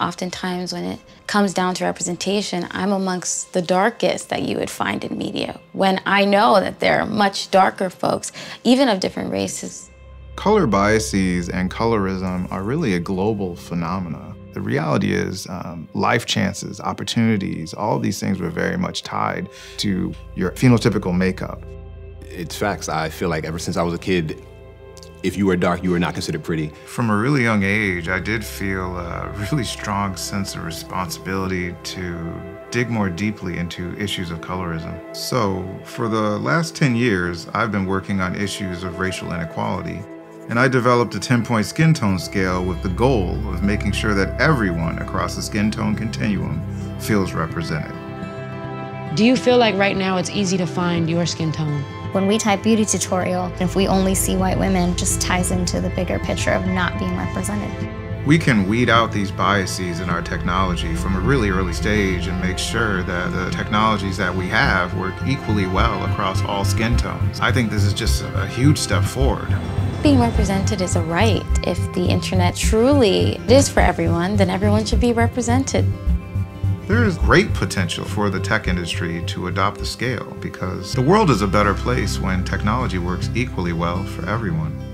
Oftentimes when it comes down to representation, I'm amongst the darkest that you would find in media, when I know that there are much darker folks, even of different races. Color biases and colorism are really a global phenomena. The reality is life chances, opportunities, all of these things were very much tied to your phenotypical makeup. It's facts. I feel like ever since I was a kid, if you were dark, you were not considered pretty. From a really young age, I did feel a really strong sense of responsibility to dig more deeply into issues of colorism. So for the last 10 years, I've been working on issues of racial inequality. And I developed a 10-point skin tone scale with the goal of making sure that everyone across the skin tone continuum feels represented. Do you feel like right now it's easy to find your skin tone? When we type beauty tutorial, if we only see white women, just ties into the bigger picture of not being represented. We can weed out these biases in our technology from a really early stage and make sure that the technologies that we have work equally well across all skin tones. I think this is just a huge step forward. Being represented is a right. If the internet truly is for everyone, then everyone should be represented. There is great potential for the tech industry to adopt the scale because the world is a better place when technology works equally well for everyone.